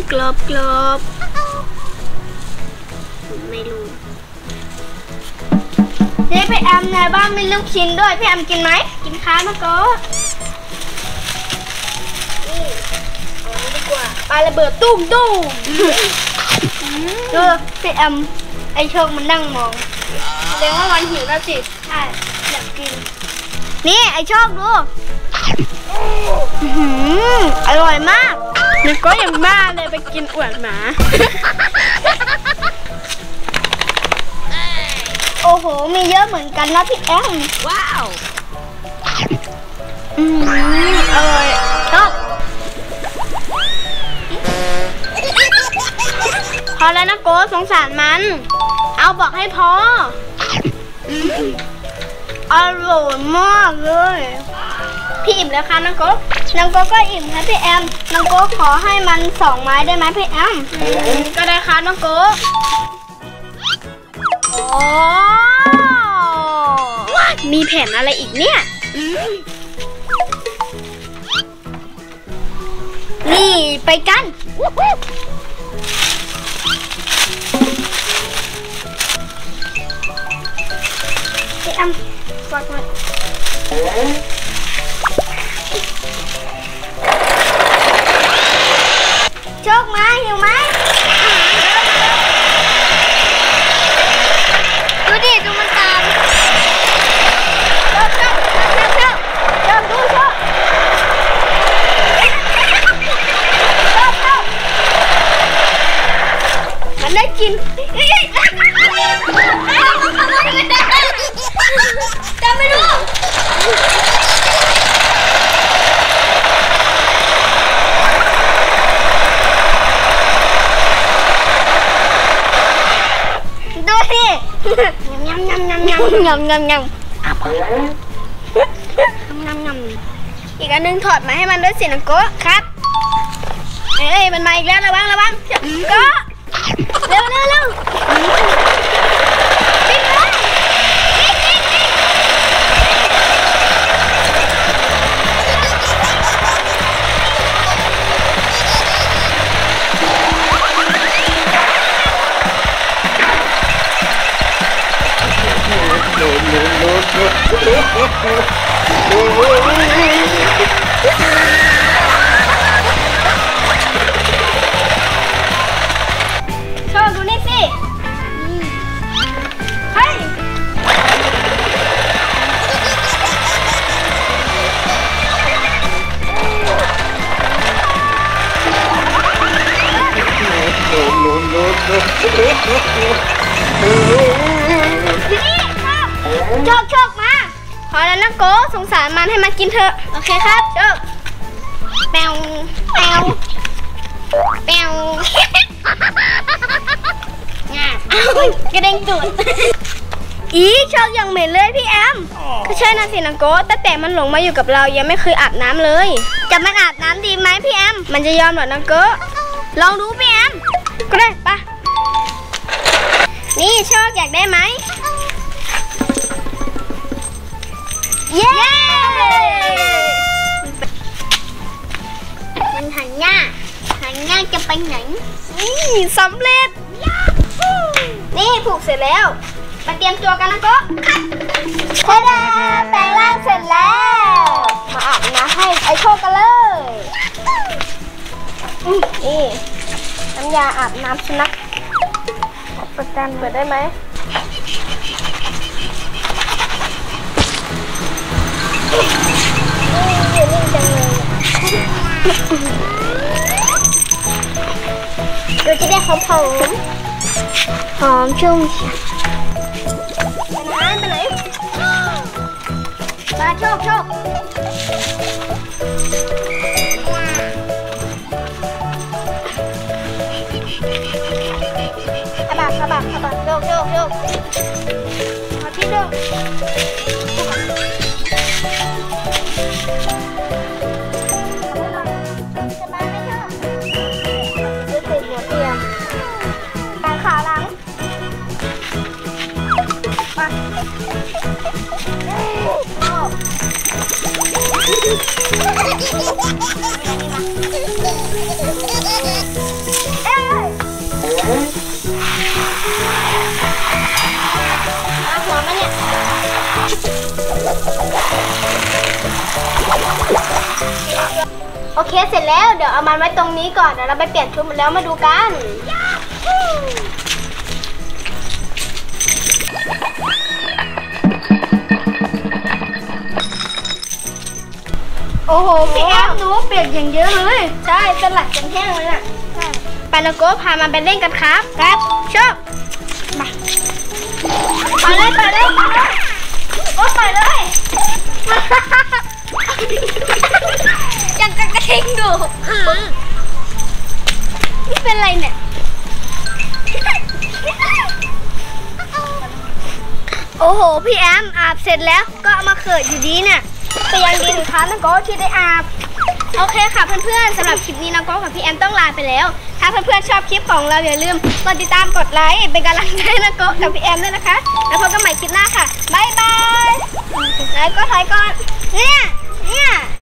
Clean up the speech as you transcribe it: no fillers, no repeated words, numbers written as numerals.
กรอบไม่รู้นี่พี่แอมในบ้านมีลูกชิ้นด้วยพี่แอมกินไหมกินค้ามาก็นี่เอานี้ดีกว่าปลาระเบิดตุ้มดูพี่แอมไอโชคมันนั่งมองแสดงว่ามันหิวแล้วสิใช่อยากกินนี่ไอโชคดูอร่อยมากมันก็อย่างบ้าเลยไปกินอวดหมาโอ้โหมีเยอะเหมือนกันนะพี่แอมว้าวอร่อยชอบพอแล้วนะโก้สงสารมันเอาบอกให้พออร่อยมากเลยพี่อิ่มแล้วค่ะน้องโก้ก็อิ่มค่ะพี่แอมน้องโก้ขอให้มัน2 ไม้ได้ไหมพี่แอมก็ได้ค่ะน้องโก้โอ้มีแผนอะไรอีกเนี่ยนี่ไปกันพี่แอมกดโชคมาหิวไหมดูดิดูมันตามโชคดูโชคมันได้กินจะไม่รู้ดูสิยำอีกอันนึงถอดมาให้มันด้วยสิน้องโก้ครับเอ้ยมันมาอีกแล้วระวังก็เร็ววิ่งเลยโชว์ดูนี่สิเฮ้ยโชคมาพอแล้วนะโก้สงสารมันให้มันกินเถอะโอเคครับโชคแปวกระเด้งตูดอีโชคยังเหม็นเลยพี่แอมก็ใช่นะสินะโก้แต่มันหลงมาอยู่กับเรายังไม่เคยอาบน้ำเลยจะมันอาบน้ำดีไหมพี่แอมมันจะยอมหรอนะโก้ลองดูพี่แอมก็ได้ปะนี่โชคอยากได้ไหมเย้มันหันหน้าจะไปไหนนี่สำเร็จนี่ผูกเสร็จแล้วมาเตรียมตัวกันนะก็เฮ้ยแปลงร่างเสร็จแล้วมาอาบน้ำให้ไอโชคกันเลยนี่น้ำยาอาบน้ำสุนัขเปิดได้ไหมอยู่นิ่งจังเลยเราจะได้หอมชุ่มไปไหนมาโชคขบับโชคขอที่ดูโอเคเสร็จแล้วเดี๋ยวเอามันไว้ตรงนี้ก่อนเดี๋ยวเราไปเปลี่ยนชุดแล้วมาดูกันโอ้โหพี่แอมหนูเปียกอย่างเยอะเลยใช่สลัดจนแห้งเลยน่ะปานาโกพามันไปเล่นกันครับชอบไปเลยโอ้ไปเลยยังกระเทงดูนี่เป็นไรเนี่ยโอ้โหพี่แอมอาบเสร็จแล้วก็เอามาเขิดอยู่ดีเนี่ยแต่ยังดีนะคะน้องโก้ที่ได้อาบโอเคค่ะเพื่อนๆสำหรับคลิปนี้น้องโก้กับพี่แอมต้องลาไปแล้วถ้าเพื่อนๆชอบคลิปของเราอย่าลืมกดติดตามกดไลค์เป็นกำลังใจให้น้องโก้กับพี่แอมด้วยนะคะแล้วพบกันใหม่คลิปหน้าค่ะบ๊ายบายแล้วก็ถอยก่อนเนี่ย